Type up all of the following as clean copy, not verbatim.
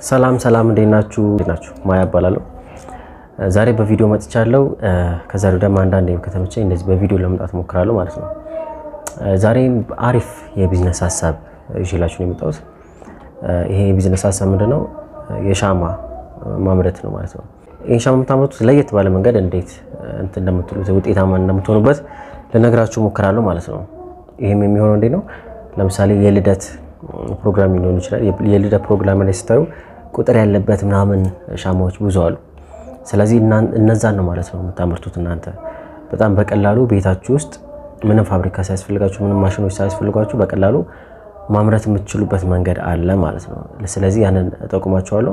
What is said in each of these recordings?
ሰላም እንዴት ናችሁ ማያ እባላለሁ ዛሬ በቪዲዮ መጥቻለሁ ከዛሬው ደግሞ አንዳንዴ ከተመቸኝ እንደዚህ በቪዲዮ ለመምጣት ሞክራለሁ ማለት ነው ዛሬ አሪፍ የቢዝነስ ሐሳብ ይዤላችሁ ነው የመጣሁት ይሄ የቢዝነስ ሐሳብ ምንድነው የሻማ ማምረት ነው ማለት ነው ይሄ ሻማ የምታመርቱት ለየት ባለ መንገድ እንዴት እንደምትሉት ውጤታማ እንደምትሆኑበት ለነግራችሁ ሞክራለሁ ማለት ነው ይሄም የሚሆነው እንዴ ነው ለምሳሌ የልደት ፕሮግራም ሊሆን ይችላል የልደት ፕሮግራም ላይ ስታዩ ቁጥር ያለበት ምናምን ሻማዎች ብዙ አሉ ስለዚህ እነዛን ነው ማለት ነው የምታመርቱት እናንተ በጣም በቀላሉ ቤታችሁ ውስጥ ምንም ፋብሪካ ሳይስፈልጋችሁ ምንም ማሽኖች ሳይስፈልጋችሁ በቀላሉ ማምረት የምትችሉበት መንገድ አለ ማለት ነው ስለዚህ ያንን ተጠቅማችኋለሁ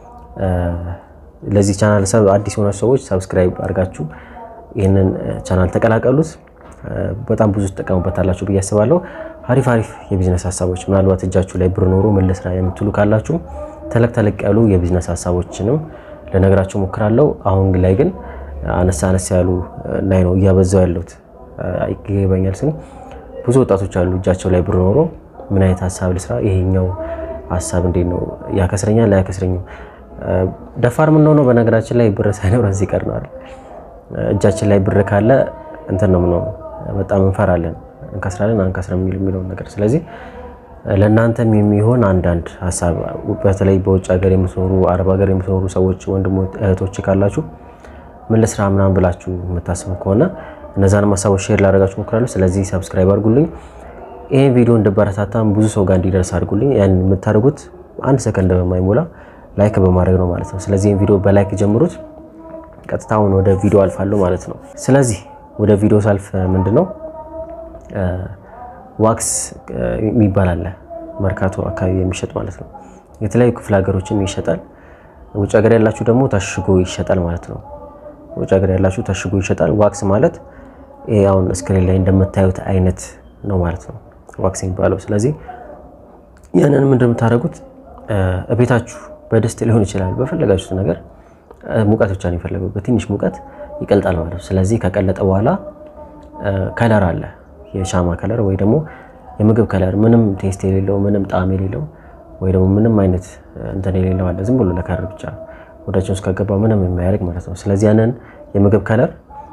ለዚህ ቻናል አዲስ ሆናችሁ ሰዎች ሰብስክራይብ አድርጋችሁ ይሄንን ቻናል ተቀላቀሉት በጣም ብዙ ተጠቀሙበታላችሁ ብዬ አስባለሁ አሪፍ የቢዝነስ ሐሳቦች ምናልባት እጃችሁ ላይ ብር ኖሮ ምን ልስራ የምትሉ ካላችሁ ተለቅ ያሉ የቢዝነስ ሐሳቦችንም ለነገራችሁ ሞክራለሁ አሁን ላይ ግን አነሳ ያሉ ናይ ነው ያበዛው ያሉት አይገበኛል ስን ብዙ ወጣቶች አሉ እጃቸው ላይ ብር ኖሮ ምን አይነት ሐሳብ ልስራ ይሄኛው ሐሳብ እንዴት ነው ያከስረኛል ያከስረኛል ደፋር ምን ነው በነገራችን ላይ ብር ሳይኖረን ሲቀር ነው አይደል እጃችን ላይ ብር ካለ እንትን ነው በጣም እንፈራለን እንከስራለን አንከስረም የሚለው ነገር ስለዚህ ለእናንተም የሚሆን አንዳንድ ሐሳብ በተለይ በውጭ ሀገር የምትኖሩ አረብ ሀገር የምትኖሩ ሰዎች ወንድሞች እህቶች ካላችሁ ምን ለስራ ምናምን ብላችሁ የምታስቡ ከሆነ እነዛን ሐሳቦች ሼር ላደርጋችሁ ሞክራለሁ ስለዚህ ሰብስክራይብ አድርጉልኝ ይሄን ቪዲዮ እንድበረታታም ብዙ ሰው ጋር እንዲደርስ አድርጉልኝ ያን የምታደርጉት 1 ሰከንድ በማይሞላ ላይክ በማድረግ ነው ማለት ነው ስለዚህ ይሄን ቪዲዮ በላይክ ጀምሩት ቀጥታውን ወደ ቪዲዮ አልፋለሁ ማለት ነው ስለዚህ ወደ ቪዲዮ ሳልፍ ምንድነው ዋክስ የሚባል አለ መርካቶ አካባቢ የሚሸጥ ማለት ነው የተለያዩ ክፍለ ሀገሮችን ይሸጣል ውጭ ሀገር ያላችሁ ደግሞ ታሽጎ ይሸጣል ማለት ነው ውጭ ሀገር ያላችሁ ታሽጎ ይሸጣል ዋክስ ማለት አሁን ስክሪን ላይ እንደምታዩት አይነት ነው ማለት ነው ዋክስ የሚባለው ስለዚህ ያንን ምንድነው የምታደርጉት እቤታችሁ በድስት ሊሆን ይችላል በፈለጋችሁት ነገር ሙቀት ብቻ ነው የሚፈልገው በትንሽ ሙቀት ይቀልጣል ማለት ነው ስለዚህ ከቀለጠ በኋላ ከለር አለ የሻማ ከለር ወይ ደግሞ የምግብ ከለር ምንም ቴስት የሌለው ምንም ጣዕም የሌለው ወይ ደግሞ ምንም አይነት እንትን የሌለው አለ ዝም ብሎ ለከለር ብቻ ወዳችን ውስጥ ከገባ ምንም የማያርግ ማለት ነው ስለዚህ ያንን የምግብ ከለር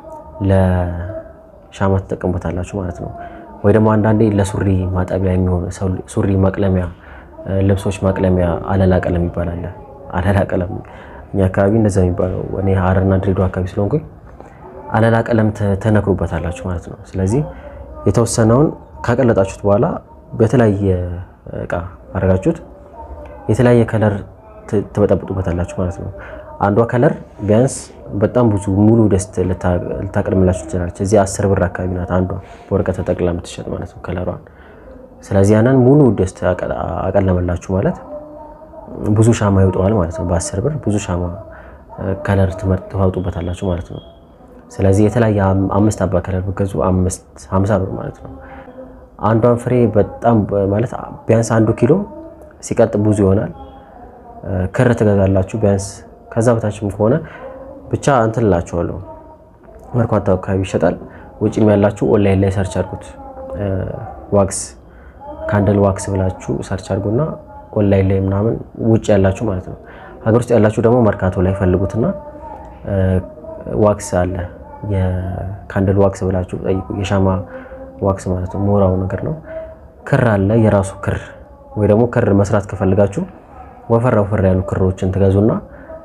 ለሻማ ተጠቅሙታላችሁ ማለት ነው ወይ ደግሞ አንዳንዴ ለሱሪ ማጠቢያ የሚሆን ሱሪ ማቅለሚያ ልብሶች ማቅለሚያ አለላ ቀለም ይባላል አለላ ቀለም እኛ አካባቢ እንደዛ የሚባለው እኔ ሐረርና ድሬዳዋ አካባቢ ስለሆንኩኝ አለላ ቀለም ተነክሩበታላችሁ ማለት ነው ስለዚህ የተወሰነውን ካቀለጣችሁት በኋላ በተለያየ እቃ አረጋችሁት የተለያየ ከለር ተበጣብጡበታላችሁ ማለት ነው አንዷ ከለር ቢያንስ በጣም ብዙ ሙሉ ደስት ልታቀርምላችሁ ትችላለች እዚህ 10 ብር አካባቢ ናት አንዷ በወረቀት ተጠቅላ የምትሸጥ ማለት ነው ከለሯን ስለዚህ ያንን ሙሉ ደስት አቀለመላችሁ ማለት ብዙ ሻማ ይወጣዋል ማለት ነው በ10 ብር ብዙ ሻማ ከለር ትመርጡበታላችሁ ማለት ነው ስለዚህ የተለያየ 5 አባ ከለር በገዙ 50 ብር ማለት ነው አንዷን ፍሬ በጣም ማለት ቢያንስ 1 ኪሎ ሲቀጥ ብዙ ይሆናል ክር ትገዛላችሁ ቢያንስ ከዛ በታችም ከሆነ ብቻ እንትላችኋለሁ መርካቶ አካባቢ ይሸጣል ውጪም ያላችሁ ኦንላይን ላይ ሰርች አድርጉት ዋክስ ካንድል ዋክስ ብላችሁ ሰርች አድርጉና ኦንላይን ላይ ምናምን ውጪ ያላችሁ ማለት ነው ሀገር ውስጥ ያላችሁ ደግሞ መርካቶ ላይ ፈልጉትና ዋክስ አለ የካንድል ዋክስ ብላችሁ ጠይቁ የሻማ ዋክስ ማለት ነው ሞራው ነገር ነው ክር አለ የራሱ ክር ወይ ደግሞ ክር መስራት ከፈልጋችሁ ወፈር ያሉ ክሮችን ትገዙና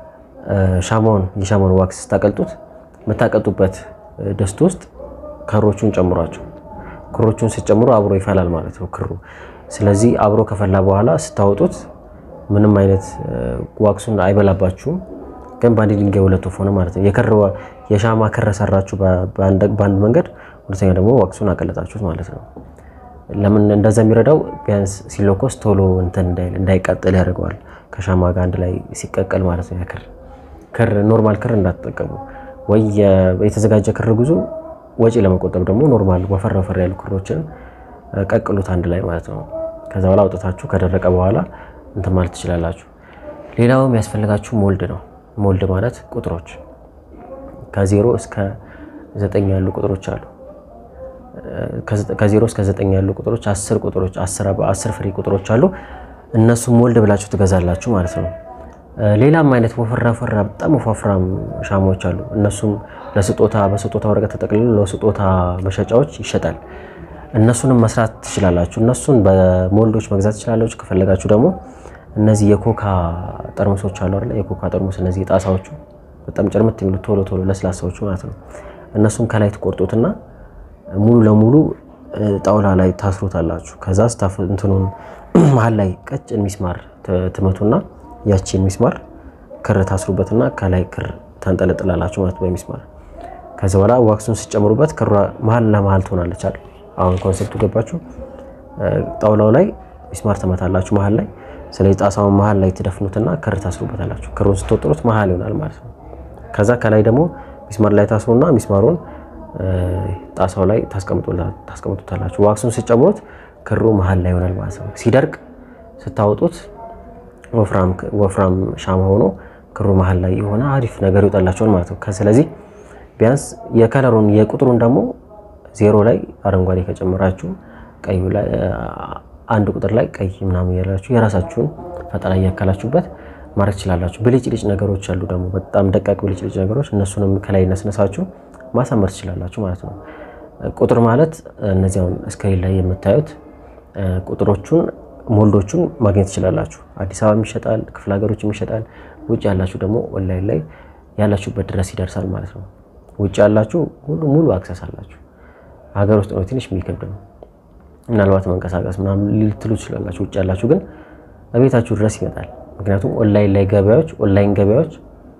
የሻማውን ዋክስ ታቀልጡት መታቀጡበት ደስት ውስጥ ክሮቹን ጨምሯቸው ክሮቹን ሲጨምሩ አብሮ ይፈላል ማለት ነው ክሩ ስለዚህ አብሮ ከፈላ በኋላ ስታወጡት ምንም አይነት ዋክሱን አይበላባችሁም ግን ባንዲ ድንጋይ ሁለት ሆነ ማለት ነው የሻማ ክር ሰራችሁ በአንድ መንገድ ሁለተኛ ደግሞ ዋክሱን አቀለጣችሁት ማለት ነው ለምን እንደዛ የሚረዳው ቢያንስ ሲሎኮስ ቶሎ እንትን እንዳይቀጥል ያደርገዋል ከሻማ ጋር አንድ ላይ ሲቀቀል ማለት ነው ክር ኖርማል ክር እንዳትጠቀሙ ወይ የተዘጋጀ ክር ጉዞ ወጪ ለመቆጠብ ደግሞ ኖርማል ወፈር ያሉ ክሮችን ቀቅሉት አንድ ላይ ማለት ነው ከዛ በኋላ አውጥታችሁ ከደረቀ በኋላ እንትን ማለት ትችላላችሁ ሌላው የሚያስፈልጋችሁ ሞልድ ነው ሞልድ ማለት ቁጥሮች ከ0 እስከ 9 ያሉ ቁጥሮች አሉ ከ0 እስከ 9 ያሉ ቁጥሮች 10 ቁጥሮች 10 ፍሪ ቁጥሮች አሉ እነሱ ሞልድ ብላችሁ ትገዛላችሁ ማለት ነው ሌላም አይነት ወፈራ በጣም ወፋፍራም ሻማዎች አሉ። እነሱም በስጦታ ወረቀት ተጠቅልሎ ለስጦታ መሸጫዎች ይሸጣል። እነሱንም መስራት ትችላላችሁ። እነሱን በሞልዶች መግዛት ትችላላችሁ። ከፈለጋችሁ ደግሞ እነዚህ የኮካ ጠርሙሶች አሉ አይደል? የኮካ ጠርሙስ እነዚህ ጣሳዎቹ በጣም ጭርምት የሚሉ ቶሎ ለስላሳዎቹ ማለት ነው። እነሱን ከላይ ትቆርጡትና ሙሉ ለሙሉ ጣውላ ላይ ታስሩታላችሁ። ከዛ ስታፍ እንትኑን መሃል ላይ ቀጭን ሚስማር ትመቱና ያቺን ሚስማር ክር ታስሩበትና ከላይ ክር ታንጠለጥላላችሁ ማለት በሚስማር። ከዛ በኋላ ዋክሱን ሲጨምሩበት ክሯ መሃል ለመሃል ትሆናለች አይደል? አሁን ኮንሴፕቱ ገባችሁ? ጣውላው ላይ ሚስማር ተመታላችሁ መሃል ላይ። ስለዚህ ጣሳውን መሃል ላይ ትደፍኑትና ክር ታስሩበታላችሁ። ክሩን ስትወጥሩት መሃል ይሆናል ማለት ነው። ከዛ ከላይ ደግሞ ሚስማር ላይ ታስሩና ሚስማሩን ጣሳው ላይ ታስቀምጡታላችሁ። ዋክሱን ሲጨምሩት ክሩ መሃል ላይ ይሆናል ማለት ነው። ሲደርቅ ስታወጡት ወፍራም ሻማ ሆኖ ክሩ መሃል ላይ የሆነ አሪፍ ነገር ይወጣላችኋል ማለት ነው። ስለዚህ ቢያንስ የቁጥሩን ደግሞ 0 ላይ አረንጓዴ ከጨመራችሁ ቀዩ ላይ አንድ ቁጥር ላይ ቀይ ምናምን ያላችሁ የራሳችሁን ፈጠራ ያካላችሁበት ማድረግ ትችላላችሁ። ብልጭልጭ ነገሮች አሉ ደግሞ በጣም ደቃቅ ብልጭልጭ ነገሮች፣ እነሱንም ከላይ ነስነሳችሁ ማሳመር ትችላላችሁ ማለት ነው። ቁጥር ማለት እነዚያውን ስክሪን ላይ የምታዩት ቁጥሮቹን ሞልዶቹን ማግኘት ትችላላችሁ። አዲስ አበባ ይሸጣል፣ ክፍለ ሀገሮችም ይሸጣል። ውጭ ያላችሁ ደግሞ ኦንላይን ላይ ያላችሁበት ድረስ ይደርሳል ማለት ነው። ውጭ ያላችሁ ሙሉ አክሰስ አላችሁ። ሀገር ውስጥ ነው ትንሽ የሚከብድ ነው። ምናልባት መንቀሳቀስ ምናምን ልትሉ ትችላላችሁ። ውጭ ያላችሁ ግን በቤታችሁ ድረስ ይመጣል። ምክንያቱም ኦንላይን ገበያዎች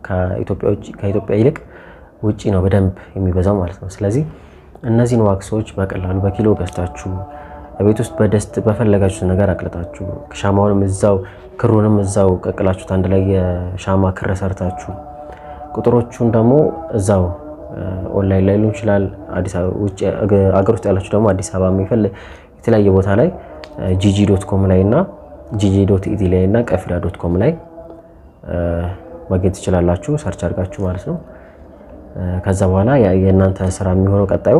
ከኢትዮጵያ ይልቅ ውጪ ነው በደንብ የሚበዛው ማለት ነው። ስለዚህ እነዚህን ዋክሶች በቀላሉ በኪሎ ገዝታችሁ ቤት ውስጥ በደስት በፈለጋችሁ ነገር አቅልጣችሁ ሻማውንም ክሩንም እዛው ቀቅላችሁት አንድ ላይ የሻማ ክር ሰርታችሁ ቁጥሮቹን ደግሞ እዛው ኦንላይን ላይ ሊሆን ይችላል። አዲስ አበባ ውጭ አገር ውስጥ ያላችሁ ደግሞ አዲስ አበባ የተለያየ ቦታ ላይ gg.com ላይ እና gg.et ላይ እና qafida.com ላይ ማግኘት ትችላላችሁ። ሰርች አድርጋችሁ ማለት ነው። ከዛ በኋላ የእናንተ ስራ የሚሆነው ቀጣዩ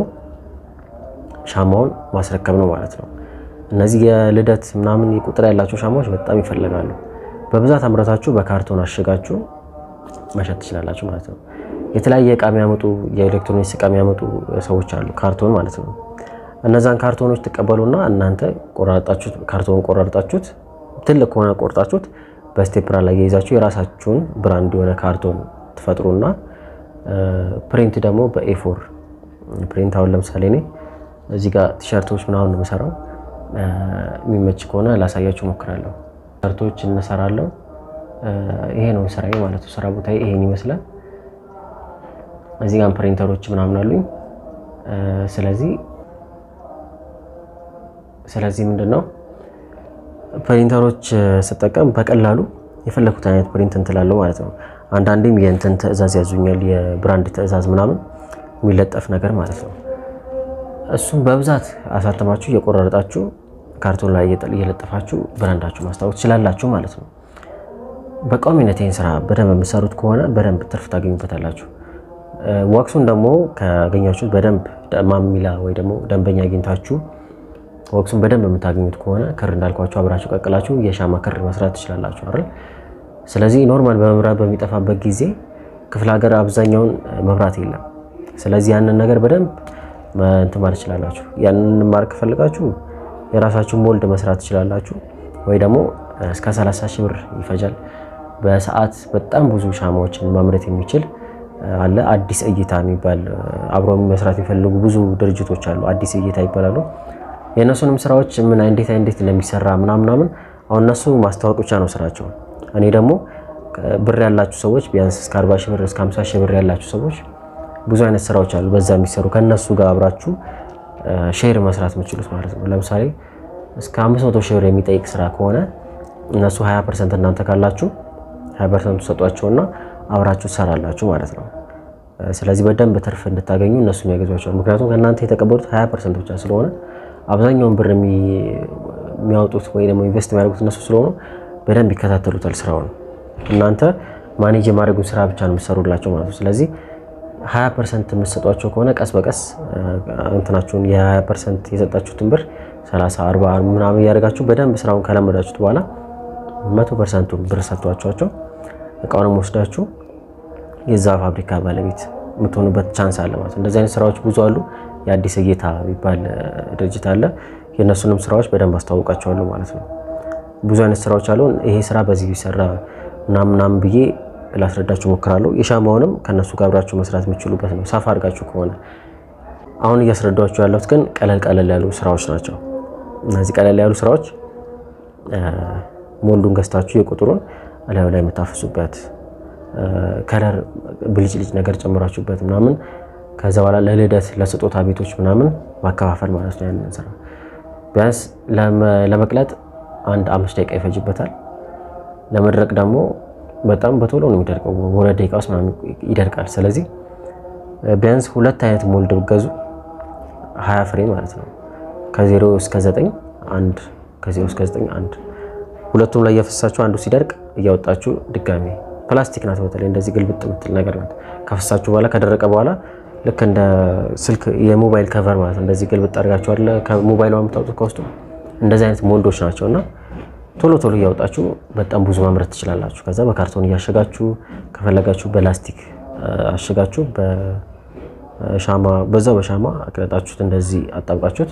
ሻማውን ማስረከብ ነው ማለት ነው። እነዚህ የልደት ምናምን ቁጥር ያላቸው ሻማዎች በጣም ይፈልጋሉ። በብዛት አምራታችሁ በካርቶን አሽጋችሁ መሸጥ ትችላላችሁ ማለት ነው። የተለያየ ዕቃ የሚያመጡ የኤሌክትሮኒክስ ዕቃ የሚያመጡ ሰዎች አሉ፣ ካርቶን ማለት ነው። እነዛን ካርቶኖች ተቀበሉና እናንተ ቆራርጣችሁት ትልቅ ሆነ ቆርጣችሁት በስቴፕለር ላይ ይዛችሁ የራሳችሁን ብራንድ የሆነ ካርቶን ትፈጥሩና ፕሪንት ደግሞ በA4 ፕሪንት አሁን ለምሳሌ እኔ እዚህ ጋር ቲሸርቶች ምናምን ነው የምሰራው። የሚመች ከሆነ ላሳያችሁ ሞክራለሁ። ቲሸርቶች እንሰራለሁ። ይሄ ነው ስራዬ ማለት ነው። ስራ ቦታዬ ይሄን ይመስላል። እዚህ ጋር ፕሪንተሮች ምናምን አሉኝ። ስለዚህ ምንድነው ፕሪንተሮች ስጠቀም በቀላሉ የፈለኩት አይነት ፕሪንት እንትላለሁ ማለት ነው። አንዳንዴም የእንትን ትዕዛዝ ያዙኛል፣ የብራንድ ትዕዛዝ ምናምን የሚለጠፍ ነገር ማለት ነው። እሱም በብዛት አሳተማችሁ እየቆራረጣችሁ ካርቶን ላይ እየለጠፋችሁ ብራንዳችሁ ማስታወቅ ትችላላችሁ ማለት ነው። በቋሚነት ይሄን ስራ በደንብ የምትሰሩት ከሆነ በደንብ ትርፍ ታገኙበታላችሁ። ዋክሱን ደግሞ ካገኛችሁት በደንብ ማሚላ ወይ ደግሞ ደንበኛ አግኝታችሁ ዋክሱን በደንብ የምታገኙት ከሆነ ክር እንዳልኳችሁ አብራችሁ ቀቅላችሁ የሻማ ክር መስራት ትችላላችሁ አይደል? ስለዚህ ኖርማል በመብራት በሚጠፋበት ጊዜ ክፍለ ሀገር አብዛኛውን መብራት የለም። ስለዚህ ያንን ነገር በደንብ እንትን ማለት ትችላላችሁ። ያንን ማርክ ፈልጋችሁ የራሳችሁን ሞልድ መስራት ትችላላችሁ። ወይ ደግሞ እስከ 30 ሺህ ብር ይፈጃል። በሰዓት በጣም ብዙ ሻማዎችን ማምረት የሚችል አለ። አዲስ እይታ የሚባል አብሮ መስራት የሚፈልጉ ብዙ ድርጅቶች አሉ። አዲስ እይታ ይባላሉ። የነሱንም ስራዎች እንዴት እንደሚሰራ ምናምን አሁን እነሱ ማስተዋወቅ ብቻ ነው ስራቸው። እኔ ደግሞ ብር ያላችሁ ሰዎች ቢያንስ እስከ 40 ሺህ ብር እስከ 50 ሺህ ብር ያላችሁ ሰዎች ብዙ አይነት ስራዎች አሉ በዛ የሚሰሩ ከነሱ ጋር አብራችሁ ሼር መስራት የምትችሉት ማለት ነው። ለምሳሌ እስከ 500 ሺህ ብር የሚጠይቅ ስራ ከሆነ እነሱ 20% እናንተ ካላችሁ 20% ሰጧቸውና አብራችሁ ትሰራላችሁ ማለት ነው። ስለዚህ በደንብ ትርፍ እንድታገኙ እነሱ የሚያገዟቸው፣ ምክንያቱም ከእናንተ የተቀበሉት 20% ብቻ ስለሆነ አብዛኛውን ብር የሚያወጡት ወይ ደግሞ ኢንቨስት የሚያደርጉት እነሱ ስለሆነ በደንብ ይከታተሉታል ስራውን። እናንተ ማኔጅ የማድረጉት ስራ ብቻ ነው የምትሰሩላቸው ማለት ነው። ስለዚህ 20% የምትሰጧቸው ከሆነ ቀስ በቀስ እንትናችሁን የ20% የሰጣችሁትን ብር 30 40 ምናምን ያደርጋችሁ በደንብ ስራውን ከለመዳችሁት በኋላ 100% ብር ሰጥቷቸው እቃውንም ወስዳችሁ የዛ ፋብሪካ ባለቤት የምትሆኑበት ቻንስ አለ ማለት ነው። እንደዚህ አይነት ስራዎች ብዙ አሉ። የአዲስ እይታ የሚባል ድርጅት አለ። የነሱንም ስራዎች በደንብ አስተዋውቃቸዋለሁ ማለት ነው። ብዙ አይነት ስራዎች አሉ። ይሄ ስራ በዚህ ቢሰራ ምናምን ብዬ ላስረዳችሁ ሞክራለሁ። የሻማውንም ከነሱ ጋር አብራችሁ መስራት የምትችሉበት ነው ሰፋ አድርጋችሁ ከሆነ። አሁን እያስረዳችሁ ያለሁት ግን ቀለል ያሉ ስራዎች ናቸው። እነዚህ ቀለል ያሉ ስራዎች ሞልዱን ገዝታችሁ የቁጥሩን አላዩ ላይ የምታፈሱበት ከለር ብልጭልጭ ነገር ጨምራችሁበት ምናምን ከዛ በኋላ ለልደት ለስጦታ ቤቶች ምናምን ማከፋፈል ማለት ነው። ያንን ስራ ቢያንስ ለመቅለጥ 5 ደቂቃ ይፈጅበታል። ለመድረቅ ደግሞ በጣም በቶሎ ነው የሚደርቀው። በሁለት ደቂቃ ውስጥ ምናምን ይደርቃል። ስለዚህ ቢያንስ 2 አይነት ሞልድ ብትገዙ 20 ፍሬ ማለት ነው። ከ0 እስከ 9 አንድ ከ0 እስከ 9 አንድ ሁለቱም ላይ ያፈሳችሁ አንዱ ሲደርቅ እያወጣችሁ ድጋሚ ፕላስቲክ ናት። በተለይ እንደዚህ ግልብጥ የምትል ነገር ናት። ከፈሳችሁ በኋላ ከደረቀ በኋላ ልክ እንደ ስልክ የሞባይል ከቨር ማለት እንደዚህ ግልብጥ አድርጋችሁ አይደል ከሞባይሉ የምታወጡት ከውስጡ እንደዚህ አይነት ሞልዶች ናቸውና ቶሎ እያወጣችሁ በጣም ብዙ ማምረት ትችላላችሁ። ከዛ በካርቶን እያሸጋችሁ ከፈለጋችሁ በላስቲክ አሸጋችሁ በሻማ በሻማ አቅለጣችሁት እንደዚህ አጣብቃችሁት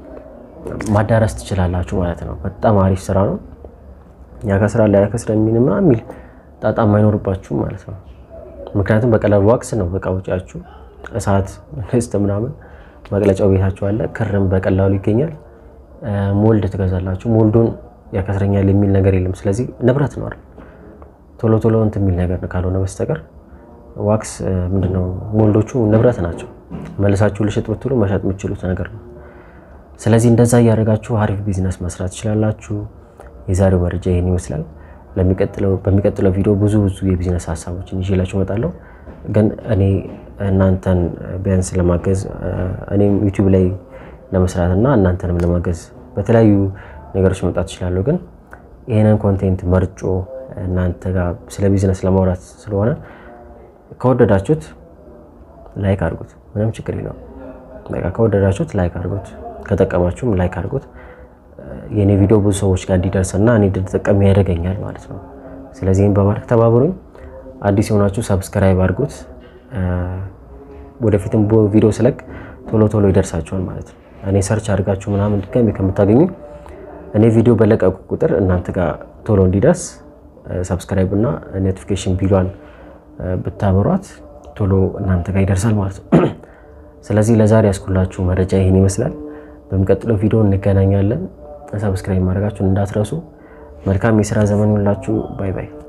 ማዳረስ ትችላላችሁ ማለት ነው። በጣም አሪፍ ስራ ነው። ያከስራል የሚልማ የሚል ጣጣም አይኖርባችሁ ማለት ነው። ምክንያቱም በቀላሉ ዋክስ ነው በቃ ወጪያችሁ እሳት እስተ ምናምን መቅለጫው ቤታችሁ አለ። ክርም በቀላሉ ይገኛል። ሞልድ ትገዛላችሁ። ሞልዱን ያከስረኛል የሚል ነገር የለም። ስለዚህ ንብረት ነው አይደል? ቶሎ እንትን የሚል ነገር ካልሆነ በስተቀር ዋክስ ምንድነው ሞልዶቹ ንብረት ናቸው። መልሳችሁ ልሽጥ ብትሉ መሸጥ የምትችሉት ነገር ነው። ስለዚህ እንደዛ ያደርጋችሁ አሪፍ ቢዝነስ መስራት ትችላላችሁ። የዛሬው መረጃ ይሄን ይመስላል። በሚቀጥለው ቪዲዮ ብዙ የቢዝነስ ሐሳቦችን ይዤላችሁ እመጣለሁ። ግን እኔ እናንተን ቢያንስ ለማገዝ እኔም ዩቲዩብ ላይ ለመስራትና እናንተንም ለማገዝ በተለያዩ ነገሮች መጣት ይችላል። ግን ይሄንን ኮንቴንት መርጮ እናንተ ጋር ስለ ቢዝነስ ለማውራት ስለሆነ ከወደዳችሁት ላይክ አድርጉት። ምንም ችግር የለውም። በቃ ከወደዳችሁት ላይክ አድርጉት። ከጠቀማችሁም ላይክ አድርጉት። የኔ ቪዲዮ ብዙ ሰዎች ጋር እንዲደርስና እኔ እንድጠቀም ያደርገኛል ማለት ነው። ስለዚህ ይሄን በማድረግ ተባብሩኝ። አዲስ የሆናችሁ ሰብስክራይብ አድርጉት። ወደፊትም ቪዲዮ ስለቅ ቶሎ ይደርሳችኋል ማለት ነው። እኔ ሰርች አድርጋችሁ ምናምን ድጋሚ ከምታገኙ እኔ ቪዲዮ በለቀቁ ቁጥር እናንተ ጋር ቶሎ እንዲደርስ ሰብስክራይብ እና ኖቲፊኬሽን ቢሏን ብታበሯት ቶሎ እናንተ ጋር ይደርሳል ማለት ነው። ስለዚህ ለዛሬ ያስኩላችሁ መረጃ ይሄን ይመስላል። በሚቀጥለው ቪዲዮ እንገናኛለን። ሰብስክራይብ ማድረጋችሁን እንዳትረሱ። መልካም የሥራ ዘመን ሁላችሁ። ባይ ባይ።